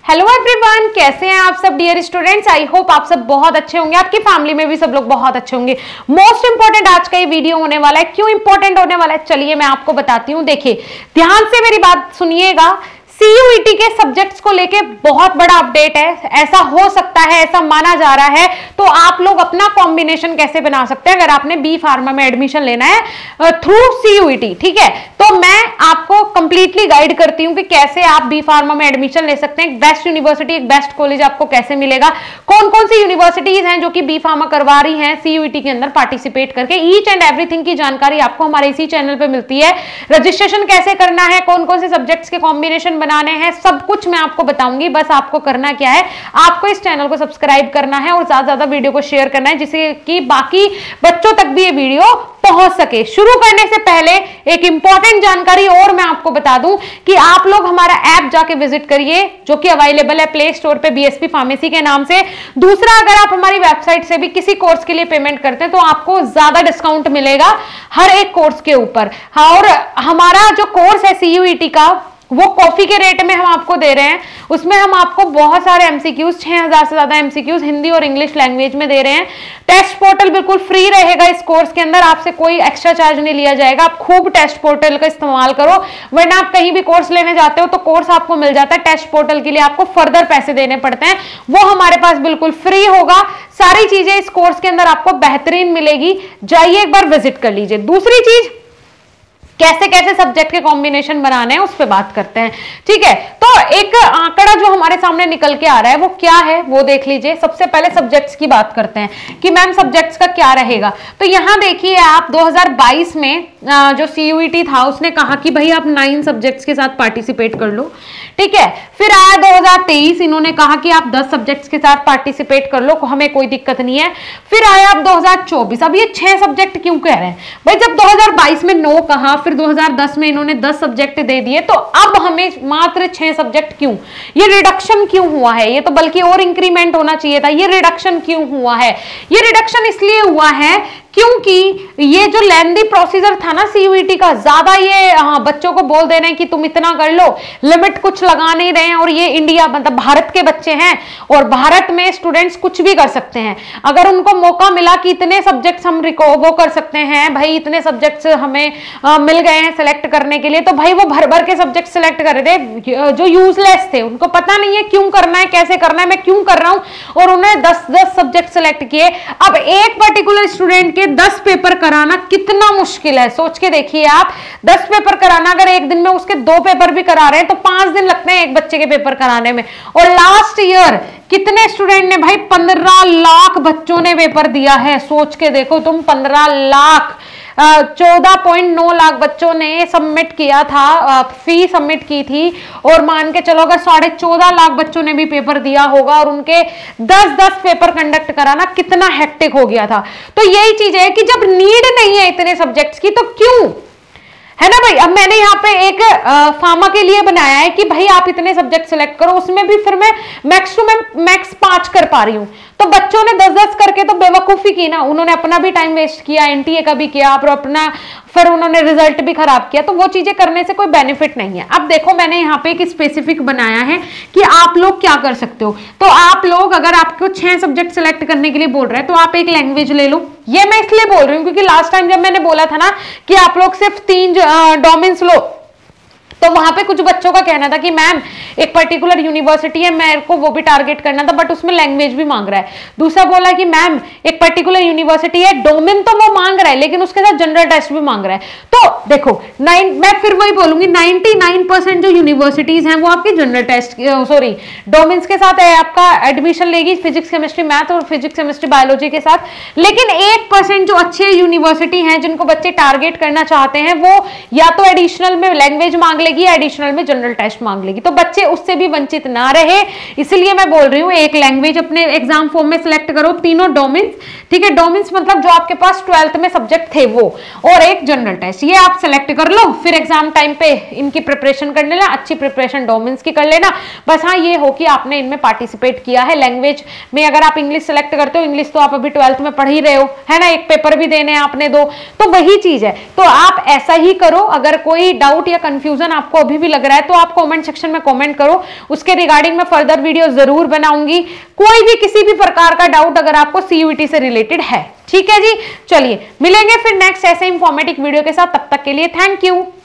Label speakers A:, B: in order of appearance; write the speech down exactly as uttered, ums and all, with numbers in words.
A: Hello everyone, कैसे हैं आप सब डियर स्टूडेंट्स। आई होप आप सब बहुत अच्छे होंगे, आपकी फैमिली में भी सब लोग बहुत अच्छे होंगे। मोस्ट इंपॉर्टेंट आज का ये वीडियो होने वाला है। क्यों इंपॉर्टेंट होने वाला है, चलिए मैं आपको बताती हूँ। देखिए ध्यान से मेरी बात सुनिएगा। सीयूईटी के सब्जेक्ट्स को लेके बहुत बड़ा अपडेट है। ऐसा हो सकता है, ऐसा माना जा रहा है, तो आप लोग अपना कॉम्बिनेशन कैसे बना सकते हैं अगर आपने बी फार्मा में एडमिशन लेना है थ्रू सीयूईटी। ठीक है, तो मैं आपको कंप्लीटली गाइड करती हूँ कि कैसे आप बी फार्मा में एडमिशन ले सकते हैं। एक बेस्ट यूनिवर्सिटी, एक बेस्ट कॉलेज आपको कैसे मिलेगा, कौन कौन सी यूनिवर्सिटीज हैं जो कि बी फार्मा करवा रही हैं सीयूईटी के अंदर पार्टिसिपेट करके। ईच एंड एवरीथिंग की जानकारी आपको हमारे इसी चैनल पे मिलती है। रजिस्ट्रेशन कैसे करना है, कौन कौन से सब्जेक्ट्स के कॉम्बिनेशन बनाने हैं, सब कुछ मैं आपको बताऊंगी। बस आपको करना क्या है, आपको इस चैनल को सब्सक्राइब करना है और ज्यादा ज्यादा वीडियो को शेयर करना है, जिससे कि बाकी बच्चों तक भी ये वीडियो पहुंच सके। शुरू करने से पहले एक इंपॉर्टेंट जानकारी और मैं आपको बता दूं कि आप लोग हमारा ऐप जाके विजिट करिए, जो कि अवेलेबल है प्ले स्टोर पे बीएसपी फार्मेसी के नाम से। दूसरा, अगर आप हमारी वेबसाइट से भी किसी कोर्स के लिए पेमेंट करते हैं तो आपको ज्यादा डिस्काउंट मिलेगा हर एक कोर्स के ऊपर। और हमारा जो कोर्स है सीयूईटी का, वो कॉफी के रेट में हम आपको दे रहे हैं। उसमें हम आपको बहुत सारे एमसीक्यूज, छह हजार से ज्यादा एमसीक्यूज हिंदी और इंग्लिश लैंग्वेज में दे रहे हैं। टेस्ट पोर्टल बिल्कुल फ्री रहेगा इस कोर्स के अंदर, आपसे कोई एक्स्ट्रा चार्ज नहीं लिया जाएगा। आप खूब टेस्ट पोर्टल का इस्तेमाल करो, वरना आप कहीं भी कोर्स लेने जाते हो तो कोर्स आपको मिल जाता है, टेस्ट पोर्टल के लिए आपको फर्दर पैसे देने पड़ते हैं। वो हमारे पास बिल्कुल फ्री होगा। सारी चीजें इस कोर्स के अंदर आपको बेहतरीन मिलेगी, जाइए एक बार विजिट कर लीजिए। दूसरी चीज, कैसे कैसे सब्जेक्ट के कॉम्बिनेशन बनाने हैं उस पे बात करते हैं। ठीक है, तो एक आंकड़ा जो हमारे सामने निकल के आ रहा है वो क्या है वो देख लीजिए। सबसे पहले सब्जेक्ट्स की बात करते हैं कि मैम सब्जेक्ट्स का क्या रहेगा। तो यहां देखिए आप दो हज़ार बाईस में जो सीयूईटी था उसने कहा कि भाई आप नाइन सब्जेक्ट्स के साथ पार्टिसिपेट कर लो। ठीक है, फिर आया दो हज़ार तेईस, इन्होंने कहा कि आप दस सब्जेक्ट्स के साथ पार्टिसिपेट कर लो, हमें कोई दिक्कत नहीं है। फिर आया अब दो हज़ार चौबीस, अब ये छह सब्जेक्ट क्यों कह रहे हैं भाई, जब दो हज़ार बाईस में नौ कहा, फिर दो हज़ार दस में इन्होंने दस सब्जेक्ट दे दिए, तो अब हमें मात्र छह सब्जेक्ट क्यों? ये रिडक्शन क्यों हुआ है? ये तो बल्कि और इंक्रीमेंट होना चाहिए था। ये रिडक्शन क्यों हुआ है? ये रिडक्शन इसलिए हुआ है क्योंकि ये जो लेंदी प्रोसीजर था ना सीयूईटी का, ज्यादा ये हाँ, बच्चों को बोल दे रहे हैं कि तुम इतना कर लो, लिमिट कुछ लगा नहीं रहे हैं। और ये इंडिया मतलब भारत के बच्चे हैं और भारत में स्टूडेंट्स कुछ भी कर सकते हैं। अगर उनको मौका मिला कि इतने सब्जेक्ट्स हम वो कर सकते हैं, भाई इतने सब्जेक्ट्स हमें आ, मिल गए हैं सिलेक्ट करने के लिए, तो भाई वो भर भर के सब्जेक्ट सिलेक्ट कर रहे थे जो यूजलेस थे। उनको पता नहीं है क्यों करना है, कैसे करना है, मैं क्यों कर रहा हूं, और उन्होंने दस दस सब्जेक्ट सिलेक्ट किए। अब एक पर्टिकुलर स्टूडेंट दस पेपर कराना कितना मुश्किल है, सोच के देखिए आप। दस पेपर कराना, अगर एक दिन में उसके दो पेपर भी करा रहे हैं तो पांच दिन लगते हैं एक बच्चे के पेपर कराने में। और लास्ट ईयर कितने स्टूडेंट ने भाई, पंद्रह लाख बच्चों ने पेपर दिया है। सोच के देखो तुम, पंद्रह लाख, चौदह पॉइंट नौ लाख बच्चों ने सबमिट किया था, फी सबमिट की थी। और मान के चलो अगर साढ़े चौदह लाख बच्चों ने भी पेपर दिया होगा और उनके दस दस पेपर कंडक्ट कराना कितना हेक्टिक हो गया था। तो यही चीज है कि जब नीड नहीं है इतने सब्जेक्ट्स की तो क्यों, है ना भाई। अब मैंने यहाँ पे एक आ, फार्मा के लिए बनाया है कि भाई आप इतने सब्जेक्ट सिलेक्ट करो, उसमें भी फिर मैं मैक्स टू मैक्स पांच कर पा रही हूँ। तो बच्चों ने दस दस करके तो बेवकूफी की ना, उन्होंने अपना भी टाइम वेस्ट किया, एनटीए का भी किया, और अपना फिर उन्होंने रिजल्ट भी खराब किया। तो वो चीजें करने से कोई बेनिफिट नहीं है। अब देखो मैंने यहाँ पे एक स्पेसिफिक बनाया है कि आप लोग क्या कर सकते हो। तो आप लोग अगर आपको छह सब्जेक्ट सिलेक्ट करने के लिए बोल रहे हैं तो आप एक लैंग्वेज ले लो। ये मैं इसलिए बोल रही हूँ क्योंकि लास्ट टाइम जब मैंने बोला था ना कि आप लोग सिर्फ तीन डोमेन्स लो, तो वहां पे कुछ बच्चों का कहना था कि मैम एक पर्टिकुलर यूनिवर्सिटी है, मेरे को वो भी टारगेट करना था, बट उसमें लैंग्वेज भी मांग रहा है। दूसरा बोला कि मैम एक पर्टिकुलर यूनिवर्सिटी है, डोमेन तो वो मांग रहा है लेकिन उसके साथ जनरल टेस्ट भी मांग रहा है। तो देखो नाइन मैं फिर वही बोलूंगी, निन्यानवे परसेंट जो यूनिवर्सिटीज हैं वो आपकी जनरल टेस्ट सॉरी डोमेन्स के साथ है, आपका एडमिशन लेगी फिजिक्स केमिस्ट्री मैथ और फिजिक्स केमिस्ट्री बायोलॉजी के साथ। लेकिन एक परसेंट जो अच्छे यूनिवर्सिटी हैं जिनको बच्चे टारगेट करना चाहते हैं, वो या तो एडिशनल में लैंग्वेज मांग एडिशनल में जनरल टेस्ट मांग लेगी। तो बच्चे उससे भी वंचित ना रहे, इसलिए मैं बोल रही हूं एक लैंग्वेज अपने एग्जाम फॉर्म में सिलेक्ट करो, तीनों डोमेन्स। ठीक है, डोमेन्स मतलब जो आपके पास ट्वेल्थ में सब्जेक्ट थे वो, और एक जनरल टेस्ट, ये आप सिलेक्ट कर लो। फिर एग्जाम टाइम पे इनकी प्रिपरेशन कर लेना, अच्छी प्रिपरेशन डोमेन्स की कर लेना। बस हाँ ये हो कि आपने इनमें पार्टिसिपेट किया है। लैंग्वेज में अगर आप इंग्लिश सेलेक्ट करते हो, इंग्लिश तो आप अभी ट्वेल्थ में पढ़ ही रहे हो, है ना, एक पेपर भी देने हैं आपने दो, तो वही चीज है। तो आप ऐसा ही करो। अगर कोई डाउट या कंफ्यूजन आपको अभी भी लग रहा है तो आप कमेंट सेक्शन में कमेंट कमेंट करो, उसके रिगार्डिंग मैं फर्दर वीडियो जरूर बनाऊंगी। कोई भी किसी भी प्रकार का डाउट अगर आपको सीयूईटी से रिलेटेड है, ठीक है जी। चलिए मिलेंगे फिर नेक्स्ट ऐसे इंफॉर्मेटिव वीडियो के साथ, तब तक के लिए थैंक यू।